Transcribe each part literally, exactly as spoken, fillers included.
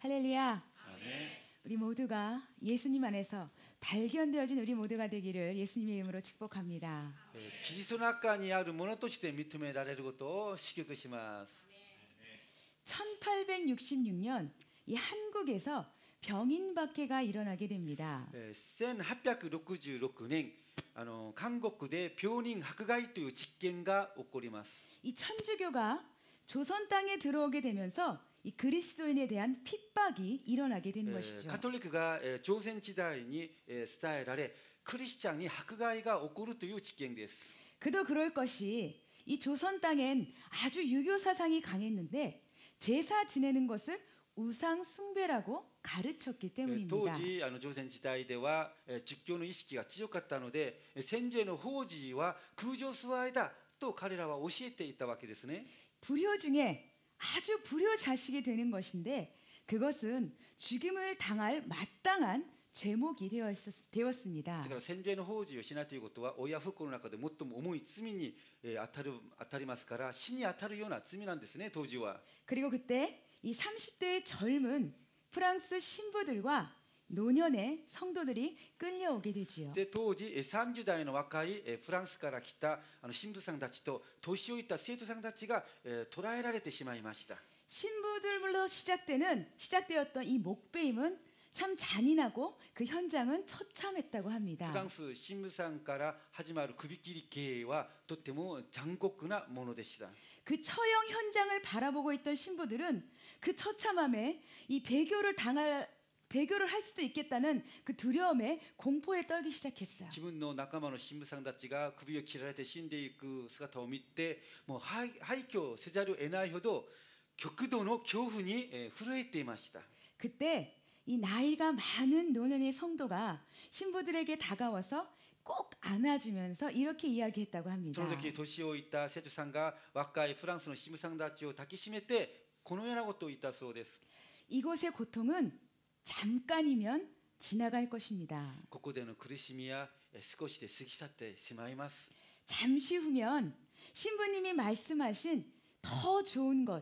할렐루야. 아멘. 우리 모두가 예수님 안에서 발견되어진 우리 모두가 되기를 예수님의 이름으로 축복합니다. キリストの中にあるものとして認められることを祝福します。 천팔백육십육 년 이 한국에서 병인박해가 일어나게 됩니다. せんはっぴゃくろくじゅうろくねん、あの韓国で病人迫害という実験が起こります。 이 천주교가 조선 땅에 들어오게 되면서 이 그리스도인에 대한 핍박이 일어나게 된 것이죠. カトリックが朝鮮時代に伝えられ、クリスチャンに迫害が起こるという実験です。 그도 그럴 것이 이 조선 땅엔 아주 유교 사상이 강했는데 제사 지내는 것을 우상 숭배라고 가르쳤기 当 때문입니다. 時あの朝鮮時代では儒教の意識が強かったので、先祖への奉仕は空上崇拝だと彼らは教えていたわけですね。 불효 중에 아주 불효 자식이 되는 것인데 그것은 죽임을 당할 마땅한 제목이 되었습니다. だから先祖への奉仕をしないということは親不孝の中で最も重い罪に当たる当たりますから、死に当たるような罪なんですね、当時は。 그리고 그때 이 삼십 대의 젊은 프랑스 신부들과 노년의 성도들이 끌려오게 되지요. で当時さんじゅう代の若いフランスから来たあの神父さんたちと年老いた生徒さんたちが捕らえられてしまいました。 신부들로 시작되는 시작되었던 이 목베임은 참 잔인하고 그 현장은 처참했다고 フ 합니다. ランス神父さんから始まる首切り刑はとっても残酷なものでした。 그 처형 현장을 바라보고 있던 신부들은 그 처참함에 이 배교를 당할 배교를 할 수도 있겠다는 그 두려움에 공포에 떨기 시작했어요. 自分の仲間の神父さんたちが首を切られて死んでいく姿を見て、もう廃墟せざるを得ないほど極度の恐怖に震えていました。 그때 이 나이가 많은 노년의 성도가 신부들에게 다가와서 꼭 안아주면서 이렇게 이야기했다고 そ 합니다. の時年老いた生徒さんが若いフランスの神父さんたちを抱きしめてこのようなことを言ったそうです。 이곳의 고통은 잠깐이면 지나갈 것입니다. ここでの苦しみは少しで過ぎ去ってしまいます。 잠시 후면 신부님이 말씀하신 더 좋은 것,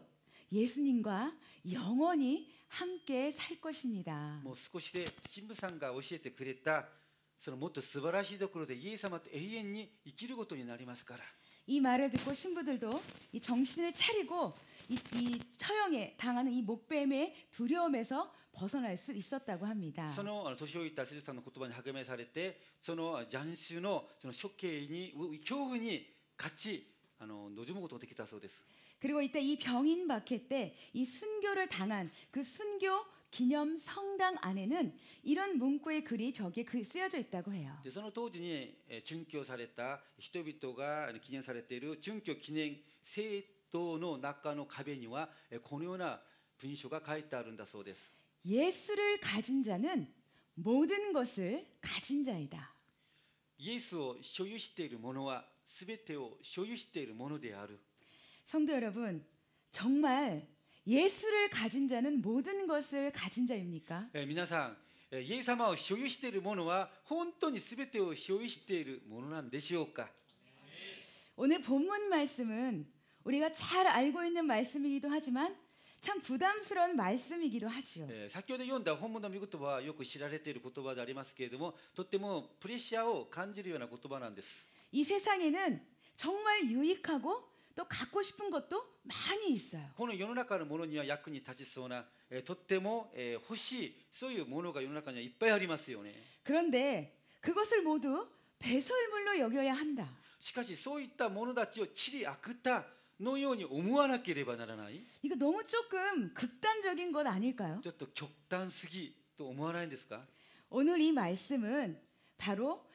예수님과 영원히 함께 살 것입니다. もう少しで神父さんが教えてくれたそのもっと素晴らしいところでイエス様と永遠に生きることになりますから。 이 말을 듣고 신부들도 이 정신을 차리고 이, 이 처형에 당하는 이 목뱀의 두려움에서 벗어날 수 있었다고 합니다. その年老いた生徒さんの言葉に励めされて、その斬首のその処刑に恐怖に勝ちあの望むことができたそうです。 그리고 이때 이 병인 박해 때 이 순교를 당한 그 순교 기념 성당 안에는 이런 문구의 글이 벽에 그 쓰여져 있다고 해요. でその当時に殉教された人々が記念されている殉教記念聖堂の中の壁にはこのような文書が書いてあるんだそうです。 예수를 가진 자는 모든 것을 가진 자이다. イエスを所有している者はすべてを所有しているものである。 성도 여러분, 정말 예수를 가진 자는 모든 것을 가진 자입니까? えー皆さん、イエス様を所有している者は本当にすべてを所有しているものなんでしょうか。 오늘 본문 말씀은 우리가 잘 알고 있는 말씀이기도 하지만 참 부담스러운 말씀이기도 하지요. えー先ほど読んだ本文の御言葉はよく知られている言葉でありますけれども、とってもプレッシャーを感じるような言葉なんです。 이 세상에는 정말 유익하고 또 갖고 싶은 것도 많이 있어요. この世の中のものには役に立ちそうな、えーとっても、えー欲しいそういうものが世の中にはいっぱいありますよね。 그런데 그것을 모두 배설물로 여겨야 한다. しかしそういったものたちを地理悪たのように思わなければならない。 이거 너무 조금 극단적인 것 아닐까요? ちょっと極端すぎと思わないんですか。 오늘 이 말씀은 바로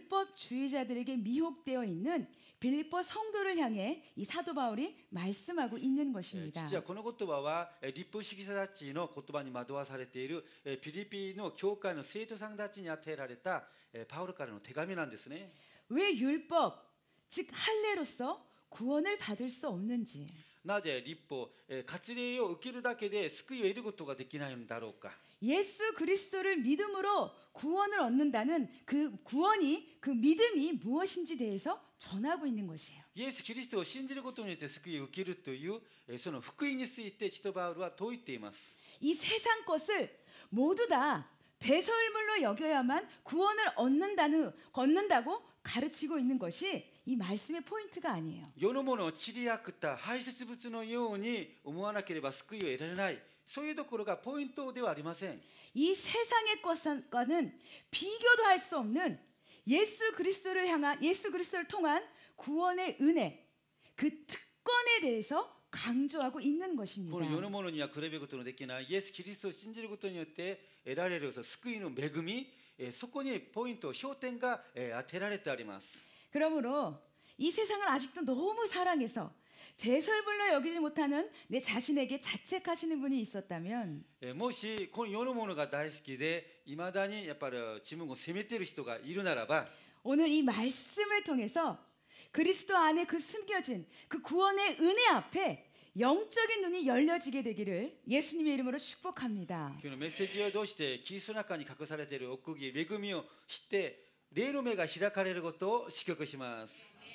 율법주의자들에게 미혹되어 있는 빌립보 성도를 향해 이 사도 바울이 말씀하고 있는 えー 것입니다. 実はこの言葉はえー立法主義者たちの言葉に惑わされているえーピリピの教会の生徒さんたちに与えられたえーパウロからの手紙なんですね。 왜 율법, 즉 할례로서 구원을 받을 수 없는지. なぜ立法、えー割礼を受けるだけで救いを得ることができないのだろうか。 예수 그리스도를 믿음으로 구원을 얻는다는 그 구원이 그 믿음이 무엇인지 대해서 전하고 있는 것이에요. イエス・キリストを信じることによって救いを受けるというえーその福音について使徒パウロは説いています。 이 세상 것을 모두 다 배설물로 여겨야만 구원을 얻는다는, 얻는다고 가르치고 있는 것이 이 말씀의 포인트가 아니에요. 世のものを散りあくった排泄物のように思わなければ救いを得られない、そういうところがポイントではありません。 이 세상의 것과는 비교도 할 수 없는 예수 그리스도를 향한 예수 그리스도를 통한 구원의 은혜, 그 특권에 대해서 강조하고 있는 こ 것입니다. の世のものには比べることのできないイエス・キリストを信じることによって得られるその救いの恵み、えーそこにポイント、焦点がえー当てられてあります。 그러므로 이 세상을 아직도 너무 사랑해서 배설물로 여기지 못하는 내 자신에게 자책하시는 분이 있었다면 えーもしこの世のものが大好きでいまだにやっぱり自分を責めている人がいるならば、 오늘 이 말씀을 통해서 그리스도 안에 그 숨겨진 그 구원의 은혜 앞에 영적인 눈이 열려지게 되기를 예수님의 이름으로 축복합니다. 今日のメッセージを通してキリストの中に隠されている奥義、恵みを知って霊の目が開かれることを祝福します。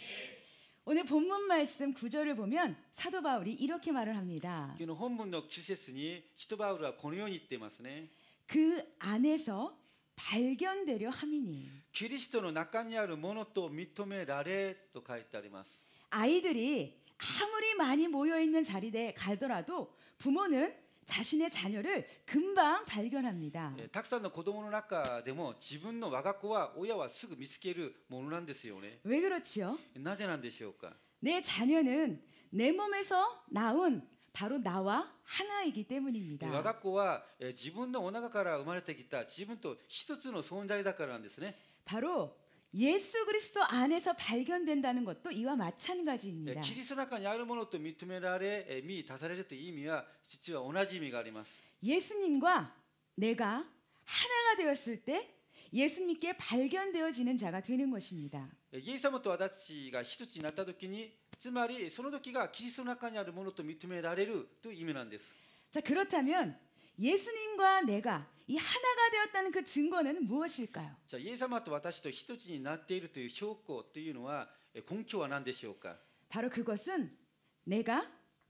오늘 본문 말씀 구 절을 보면 사도 바울이 이렇게 말을 합니다. 今日の本文のきゅう節に使徒パウロはこのように言っていますね。 그 안에서 발견되려 함이니 キリストの中にあるものと認められと書いてあります。 아이들이 아무리 많이 모여 있는 자리에 가더라도 부모는 자신의 자녀를 금방 발견합니다. えーたくさんの子供の中でも自分の我が子は親はすぐ見つけるものなんですよね。 왜 그렇지요? なぜなんでしょうか。 내 자녀는 내 몸에서 나온 바로 나와 하나이기 때문입니다. 我が子はえー自分のお腹から生まれてきた自分と一つの存在だからなんですね。 바로 예수 그리스도 안에서 발견된다는 것도 이와 えー 마찬가지입니다. キリストの中にあるものと認められ、えー見出されるという意味は実は同じ意味があります。 예수님과 내가 하나가 되었을 때 예수님께 발견되어지는 자가 되는 것입니다. えーイエス様と私が一つになった時に、つまりその時がキリストの中にあるものと認められるという意味なんです。 자, 그렇다면 예수님과 내가 이 하나가 되었다는 그 증거는 무엇일까요? じゃあイエス様と私と一つになっているという証拠というのはえー根拠は何でしょうか。 바로 그것은 내가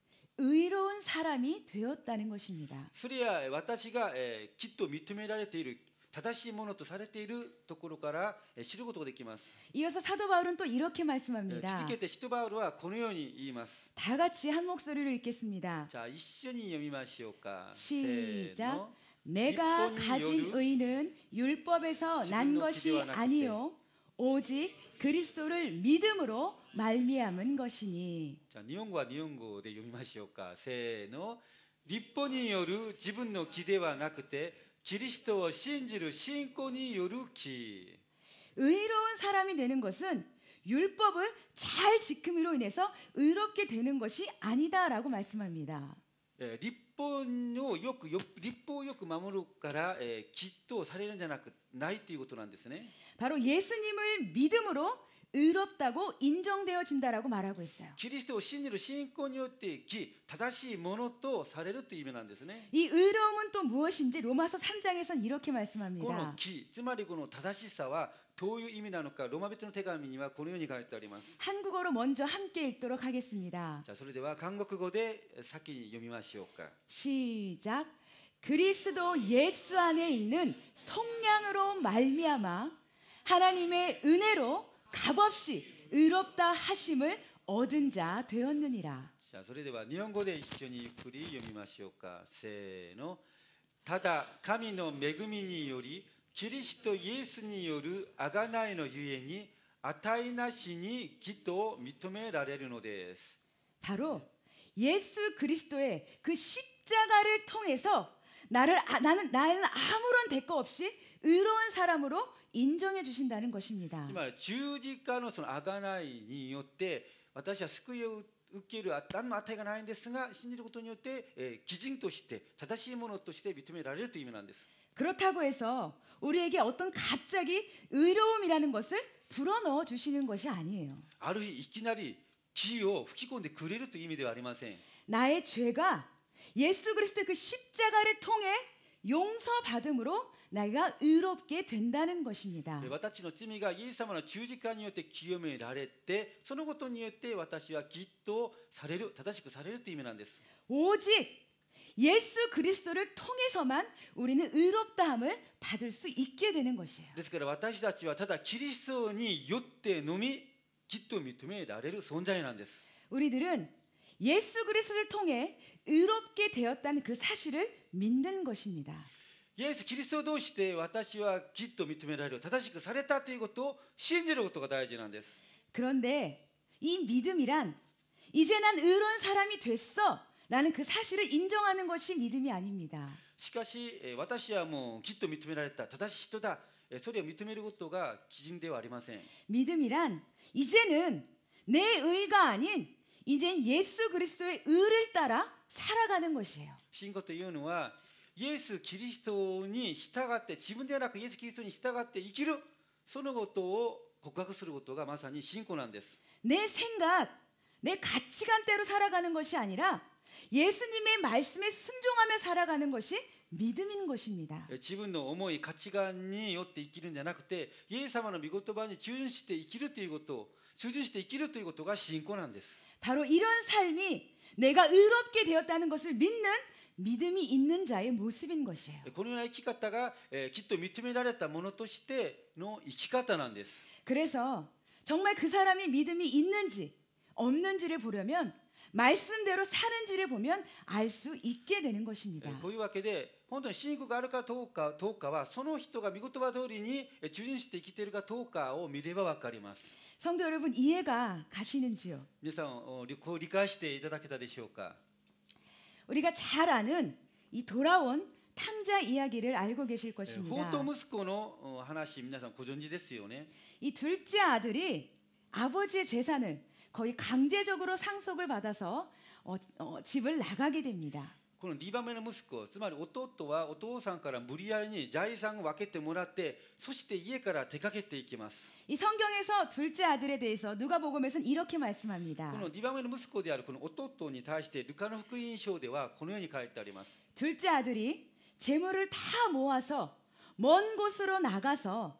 의로운 사람이 되었다는 것입니다. それは私がえーきっと認められている正しいものとされているところからえー知ることができます。 이어서 사도 바울은 또 이렇게 えー 말씀합니다. 続けて使徒パウロはこのように言います。 다 같이 한 목소리로 읽겠습니다. じゃあ一緒に読みましょうか。 시작. せーの。 내가 율법이 가진 요르- 의는 율법에서 난 지금도 것이 기대와 낙 아니요 오직 그리스도를 믿음으로 말미암은 것이니. じゃあ日本語は日本語で読みましょうか。せーの。立法による自分の義ではなくて、キリストを信じる信仰による義。 의로운 사람이 되는 것은 율법을 잘 지킴으로 인해서 의롭게 되는 것이 아니다라고 말씀합니다. えー立法をよくよ立法をよく守るから、えー、きっとされるんじゃなくないということなんですね。 바로 예수님을 믿음으로 의롭다고 인정되어진다라고 말하고 있어요. キリストを信じる信仰によって義、正しいものとされるという意味なんですね。 이 의로움은 또 무엇인지 로마서 삼 장에선 이렇게 この 말씀합니다. 義、つまりこの正しさはどういう意味なのか、ローマ人の手紙にはこのように書いてあります。 한국어로 먼저 함께 읽도록 하겠습니다. じゃあそれでは韓国語で先に読みましょうか。 시작. 그리스도 예수 안에 있는 성량으로 말미암아 하나님의 은혜로 값없이 의롭다 하심을 얻은 자 되었느니라. じゃあそれでは日本語で一緒にゆっくり読みましょうか。せーの。ただ神の恵みによりキリストイエスによる贖いのゆえに値なしに義と認められるのです。 바로 예수 그리스도의 그 십자가를 통해서 나를 아, 나는 나는 아무런 대가 없이 의로운 사람으로 인정해 주신다는 것입니다. つまり十字架のその贖いによって私は救いを受ける何の値がないんですが、信じることによって、えー、義人として正しいものとして認められるという意味なんです。 그렇다고 해서 우리에게 어떤 갑자기 의로움이라는 것을 불어넣어 주시는 것이 아니에요. ある日いきなり義を吹き込んでくれるという意味ではありません。 나의 죄가 예수 그리스도의 그 십자가를 통해 용서받음으로 내가 의롭게 된다는 것입니다. 私の罪がイエス様の十字架によって清められて、そのことによって私は義とされる、正しくされるという意味なんです。 오직 예수 그리스도를 통해서만 우리는 의롭다함을 받을 수 있게 되는 것이에요. ですから私たちはただキリストによってのみきっと認められる存在なんです。 우리들은 예수 그리스도를 통해 의롭게 되었다는 그 사실을 믿는 것입니다. イエス・キリストを通して私はきっと認められる、正しくされたということを信じることが大事なんです。 그런데 이 믿음이란 이제 난 의로운 사람이 됐어 라는 그 사실을 인정하는 것이 믿음이 아닙니다. しかしえー私はもうきっと認められた、正しい人だ、えーそれを認めることが基準ではありません。 믿음이란 이제는 내 의가 아닌 이젠 예수 그리스도의 의를 따라 살아가는 것이에요. 信仰というのはイエス・キリストに従って、自分ではなくイエス・キリストに従って生きる、そのことを告白することがまさに信仰なんです。 내 생각, 내 가치관대로 살아가는 것이 아니라 예수님의 말씀에 순종하며 살아가는 것이 믿음인 것입니다. 自分の思い、価値観によって生きるんじゃなくて、イエス様の御言葉に忠実して生きるということを、忠実して生きるということが信仰なんです。 바로 이런 삶이 내가 의롭게 되었다는 것을 믿는 믿음이 있는 자의 모습인 것이에요. このような生き方が、えーきっと認められたものとしての生き方なんです。 그래서 정말 그 사람이 믿음이 있는지 없는지를 보려면 말씀대로 사는지를 보면 알 수 있게 되는 것입니다. こういうわけで、本当に信仰があるかどうか、どうかはその人が御言葉通りにえー忠実して生きているかどうかを見ればわかります。 성도 여러분 이해가 가시는지요? 皆さん、おりこう理解していただけたでしょうか。 우리가 잘 아는 이 돌아온 탕자 이야기를 알고 계실 えー 것입니다. 放蕩息子のお話、皆さんご存知ですよね。 이 둘째 아들이 아버지의 재산을 거의 강제적으로 상속을 받아서 어, 어, 집을 나가게 됩니다. このにばんめの息子、つまり弟はお父さんから無理やりに財産を分けてもらって、そして家から出かけていきます。 이 성경에서 둘째 아들에 대해서 누가복음에서는 이렇게 こ 말씀합니다. のにばんめの息子であるこの弟に対してルカの福音書ではこのように書いてあります。 둘째 아들이 재물을 다 모아서 먼 곳으로 나가서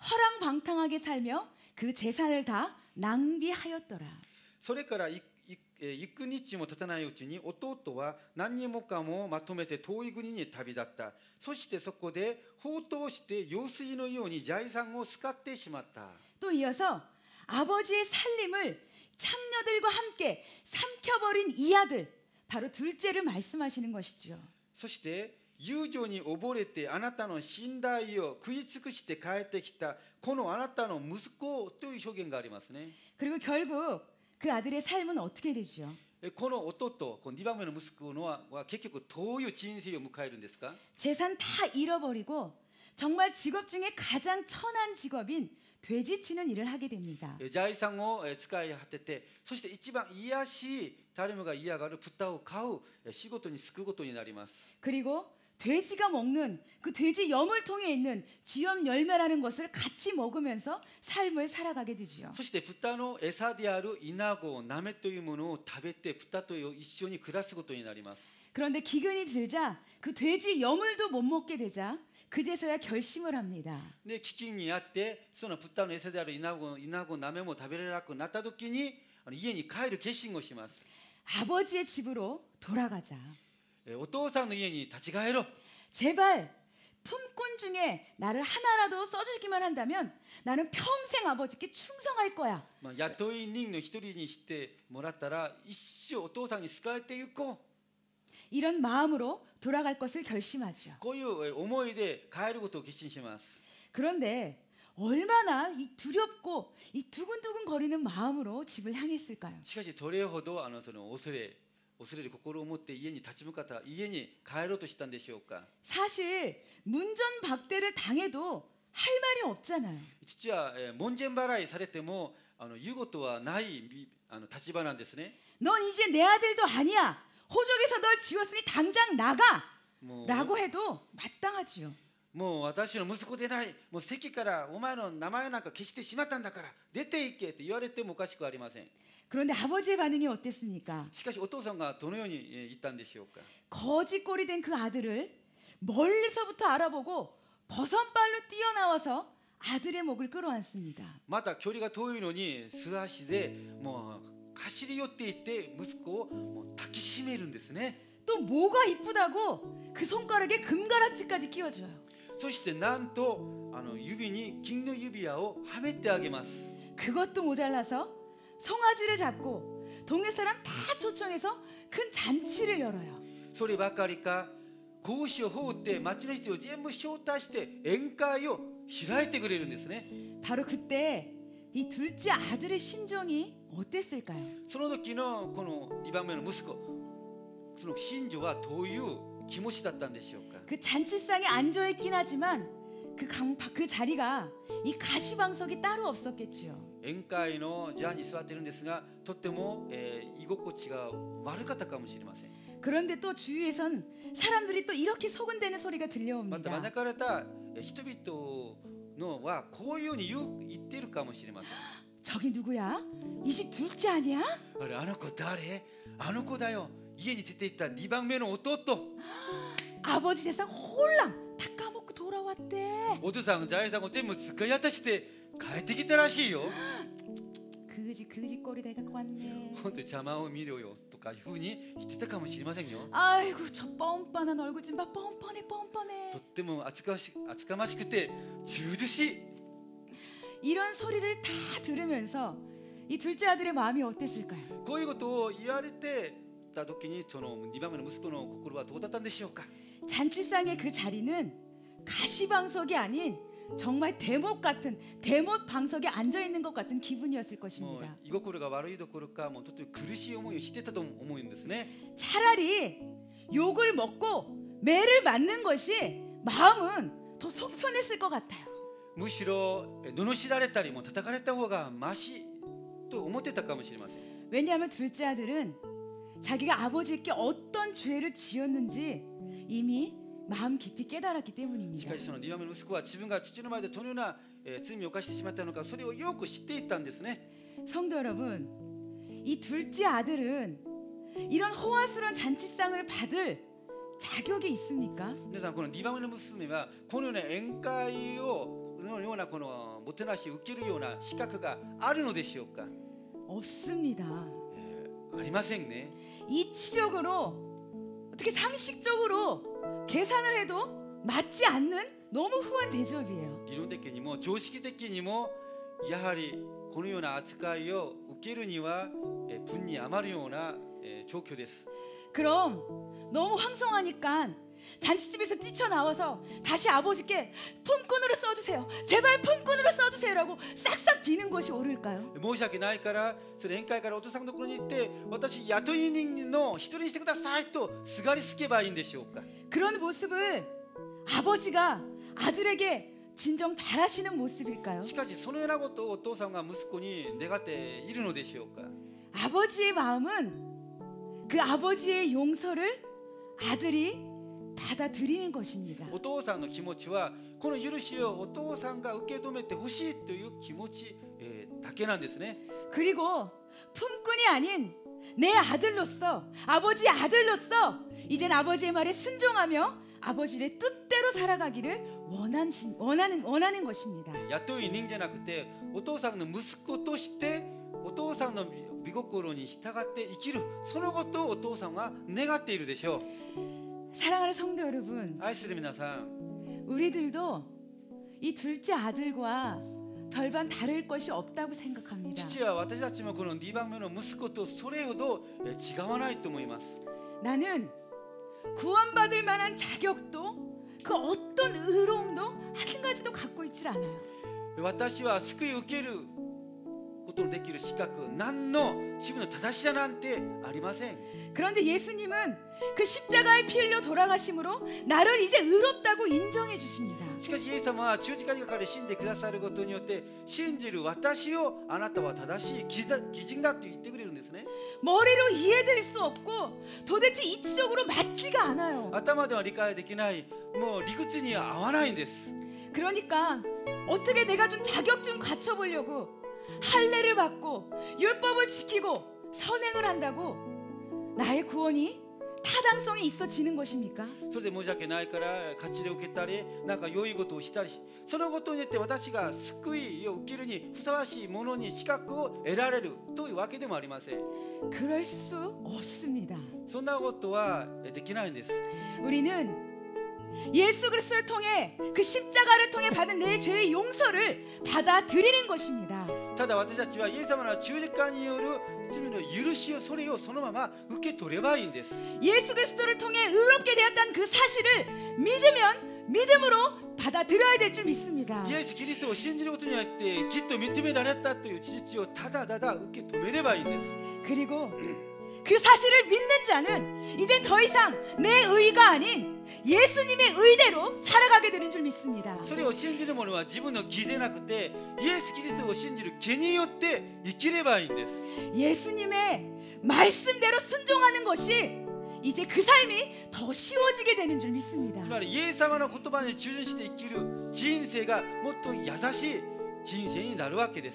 허랑방탕하게 살며 그 재산을 다 낭비하였더라. それからいいえー幾日も経たないうちに弟は何人もかもまとめて遠い国に旅立った。そしてそこで放蕩して用水のように財産を使ってしまった。 또 이어서 아버지의 살림을 창녀들과 함께 삼켜버린 이 아들, 바로 둘째를 말씀하시는 것이죠. そして友情に溺れてあなたの信頼を食い尽くして帰ってきたこのあなたの息子という表現がありますね。 그리고 결국 그 아들의 삶은 어떻게 되죠? えこの弟、このにばんめの息子のはは結局どういう人生を迎えるんですか？ 재산 다 잃어버리고 정말 직업 중에 가장 천한 직업인 돼지치는 일을 하게 됩니다. え財産をえ使い果てて、そして一番癒しい誰もが嫌がる豚を飼うえ仕事に就くことになります。 그리고 돼지가 먹는 그 돼지 여물통에 있는 쥐염 열매라는 것을 같이 먹으면서 삶을 살아가게 되지요. そして豚の餌であるイナゴ、ナメというものを食べて豚と一緒に暮らすことになります。 그런데 기근이 들자 그 돼지 여물도 못 먹게 되자 그제서야 결심을 합니다. で飢饉にあってその豚の餌であるイナゴ、イナゴ、ナメも食べれなくなった時にあの家に帰る決心をします。 아버지의 집으로 돌아가자. えお父さんの家に立ち返ろう。 제발 품꾼 중에 나를 하나라도 써주기만 한다면 나는 평생 아버지께 충성할 거야. まあ、雇い人の一人にしてもらったら一生お父さんに仕えていこう。 이런 마음으로 돌아갈 것을 결심하죠. こういう思いで帰ることを決心します。 그런데 얼마나 이 두렵고 이 두근두근 거리는 마음으로 집을 향했을까요? しかしどれほどあのその恐れ恐れる心を持って家に立ち向かった家に帰ろうとしたんでしょうか。 사실 문전박대를 당해도 할 말이 없잖아요. 父はえー門前払いされてもあの言うことはないみあの立場なんですね。 넌 이제 내 아들도 아니야. 호적에서 널 지웠으니 당장 나가. もう 라고 해도 마땅하지요. もう私の息子でない、もう席からお前の名前なんか消してしまったんだから出て行けって言われてもおかしくありません。 그런데 아버지의 반응이 어땠습니까? しかしお父さんがどのようにえー言ったんでしょうか。 거지꼴이 된 그 아들을 멀리서부터 알아보고 버선발로 뛰어나와서 아들의 목을 끌어안습니다. また距離が遠いのに素足でもう走り寄っていって息子をもう抱きしめるんですね。 또 뭐가 이쁘다고 그 손가락에 금가락지까지 끼워줘요. そしてなんとあの指に金の指輪をはめてあげます。 그것도 모자라서 송아지를 잡고 동네 사람 다 초청해서 큰 잔치를 열어요. そればかりか格子を放って町の人を全部招待して宴会を開いてくれるんですね。 바로 그때 이 둘째 아들의 심정이 어땠을까요? その時のこのにばんめの息子、その心情はどういう気持ちだったんでしょうか。 그 잔치상에 앉아 있긴 하지만 그, 강, 그 자리가 이 가시방석이 따로 없었겠지요. 宴会の座に座っているんですが、とっても、えー居心地が悪かったかもしれません。 그런데 또 주위에선 사람들이 또 이렇게 소근대는 소리가 また 들려옵니다. 招かれたえー人々のはこういうふうに言う言っているかもしれません。 저기 누구야? 이 집 둘째 아니야? あれ、あの子誰？あの子だよ。家に出て行ったにばんめの弟。 아버지 세상 홀랑 다 까먹고 돌아왔대. お父さん財産を全部使い果たして帰ってきたらしいよ。 그지 그지 꼴이 돼 갖고 왔네. 本当に邪魔を見ろよとかいうふうに言ってたかもしれませんよ。 아이고 저 뻔뻔한 얼굴 좀 봐. 뻔뻔해 뻔뻔해. とっても厚かまし厚かましくて忠実しい。 이런 소리를 다 들으면서 이 둘째 아들의 마음이 어땠을까요? こういうことを言われてた時にそのにばんめの息子の心はどうだったんでしょうか。 잔치상의 그 자리는 가시방석이 아닌 정말 대목 같은 대못 방석에 앉아 있는 것 같은 기분이었을 もう 것입니다. 居心が悪いどころかもうとても苦しい思いをしてたと思うんですね。 차라리 욕을 먹고 매를 맞는 것이 마음은 더 속 편했을 것 같아요. むしろえ罵られたりも叩かれた方がマシと思ってたかもしれません。 왜냐하면 둘째 아들은 자기가 아버지께 어떤 죄를 지었는지 이미 마음 깊이 깨달았기 し 때문입니다. かしそのにばんめの息子は自分が父の前でどのようなえー罪を犯してしまったのかそれをよく知っていたんですね。 성도 여러분, 이 둘째 아들은 이런 호화스러운 잔치상을 받을 자격이 있습니까? 皆さんこのにばんめの娘はこのような宴会をこのようなこのもてなしを受けるような資格があるのでしょうか。 없습니다. えーありませんね。 이치적으로 어떻게 상식적으로 계산을 해도 맞지 않는 너무 후한 대접이에요. 理論的にも常識的にもやはりこのような扱いを受けるにはえー分に余るようなえー状況です。 그럼 너무 황송하니까 잔치집에서 뛰쳐나와서 다시 아버지께 품꾼으로 써주세요. 제발 품꾼으로 써주세요라고 싹싹 비는 것이 옳을까요? 申し訳ないからそれ宴会からお父さんのところに行って私雇い人の一人にしてくださいとすがりつけばいいんでしょうか。 그런 모습을 아버지가 아들에게 진정 바라시는 모습일까요? しかしそのようなことをお父さんが息子に願っているのでしょうか。 아버지의 마음은 그 아버지의 용서를 아들이 받아들이는 것입니다. お父さんの気持ちはこの許しをお父さんが受け止めてほしいという気持ち、えーだけなんですね。 그리고 품꾼이 아닌 내 아들로서 아버지의 아들로서 이젠 아버지의 말에 순종하며 아버지의 뜻대로 살아가기를 원하는, 원하는, 원하는 것입니다. 雇い人じゃなくてお父さんの息子としてお父さんの御心に従って生きるそのことをお父さんは願っているでしょう。 사랑하는 성도 여러분, 愛する皆さん、 우리들도 이 둘째 아들과 별반 다를 것이 없다고 생각합니다. 父は私たちもこのにばんめの息子とそれほどえー違わないと思います。 나는 구원받을 만한 자격도 그 어떤 의로움도 한 가지도 갖고 있질 않아요. 私は救いを受けることのできる資格何の自分の正しさなんてありません。 그런데 예수님은 그 십자가에 피 흘려 돌아가심으로 나를 이제 의롭다고 인정해 주십니다. しかしイエス様は十字架にかかり死んでくださることによって信じる私をあなたは正しい義人だと言ってくれるんですね。 머리로 이해될 수 없고 도대체 이치적으로 맞지가 않아요. 頭では理解できないもう理屈には合わないんです。 그러니까 어떻게 내가 좀 자격 좀 갖춰보려고 할례를 받고 율법을 지키고 선행을 한다고 나의 구원이 타당성이 있어지는 것입니까? それで申し訳ないから勝ちで受けたりなんか良いことをしたりそのことによって私が救いを受けるにふさわしいものに資格を得られるというわけでもありません。 그럴 수 없습니다. そんなことはできないんです。 우리는 예수 그리스도를 통해 그 십자가를 통해 받은 내 죄의 용서를 받아들이는 것입니다. ただ私たちはイエス様の十字架による罪の許しをそれをそのまま受け取ればいいんです。 예수 그리스도를 통해 의롭게 되었다는 그 사실을 믿으면 믿음으로 받아들여야 될 줄 믿습니다. イエス・キリストを信じることによってきっと認められたという事実をただただ受け止めればいいんです。 그리고 그 사실을 믿는 자는 이젠 더 이상 내 의가 아닌 예수님의 의대로 살아가게 되는 줄 믿습니다. それを信じる者は自分の義でなくてイエス・キリストを信じる義によって生きればいいんです。 예수님의 말씀대로 순종하는 것이 이제 그 삶이 더 쉬워지게 되는 줄 믿습니다. つまりイエス様の言葉に忠実して生きる人生がもっと優しい人生になるわけです。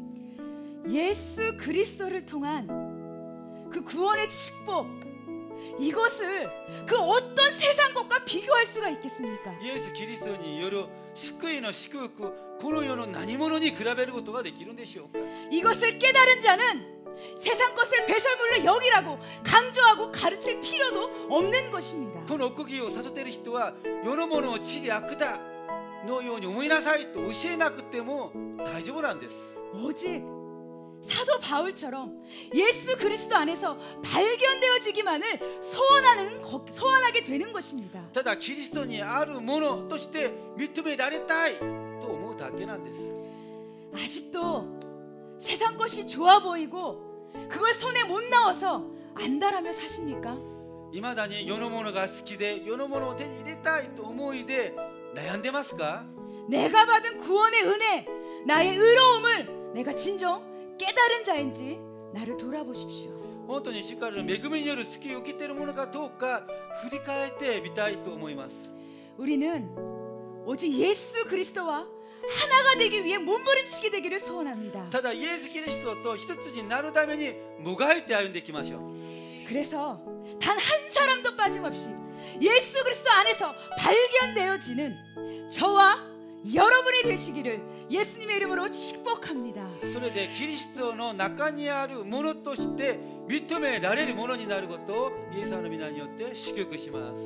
예수 그리스도를 통한 그 구원의 축복 이것을 그 어떤 세상 것과 비교할 수가 있겠습니까? イエス・キリストによる救いの祝福この世の何者に比べることができるんでしょうか。 이것을 깨달은 자는 세상 것을 배설물로 여기라고 강조하고 가르칠 필요도 없는 것입니다. この奥義を悟っている人は世のものを地理悪だのように思いなさいと教えなくても大丈夫なんです。 오직 사도 바울처럼 예수 그리스도 안에서 발견되어지기만을 소원하는 소원하게 되는 것입니다. ただキリストにあるものとして認められたいと思うだけなんです。 아직도 세상 것이 좋아 보이고 그걸 손에 못 넣어서 안달하며 사십니까? いまだに世のものが好きで世のものを手に入れたいと思いで悩んでますか？ 내가 받은 구원의 은혜, 나의 의로움을 내가 진정 깨달은 자인지 나를 돌아보십시오. 本当に主からの恵みによる救いを受けているものかどうか振り返ってみたいと思います。 우리는 오직 예수 그리스도와 하나가 되기 위해 몸부림치게 되기를 소원합니다. ただイエス・キリストと一つになるためにもがいて歩んでいきましょう。 그래서 단 한 사람도 빠짐없이 예수 그리스도 안에서 발견되어지는 저와 여러분이 되시기를 예수님의 이름으로 축복합니다. それでキリストの中にあるものとして認められるものになることをイエス様の皆によって祝福します。